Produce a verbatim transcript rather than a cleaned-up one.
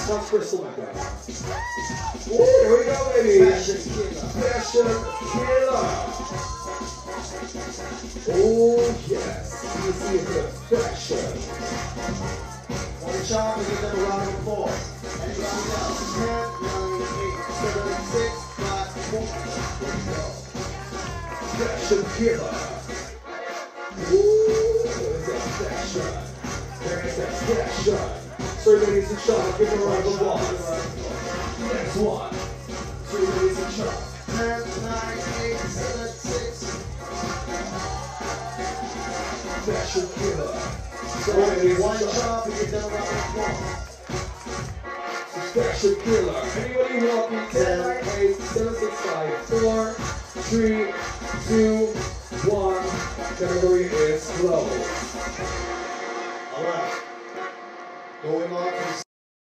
one's Crystal Mecca. Ooh, here we go, baby. Fashion Killa. Oh, yes. You see a bit of fashion. One shot, we give them a round of applause. Anybody else? ten, nine, eight, seven, six, five, four. Here we go. Fashion Killa. Ooh, there's that fashion. There's that fashion. So ladies and gentlemen, give them a round of applause. Next one. So ladies and gentlemen. ten, nine, eight, seven, six. Fashion Killa. So one shot, we give them a round of applause. Fashion Killa. Anybody walking? ten, eight, seven, six, five, four, three, two, one. Category is closed. All right. Going on to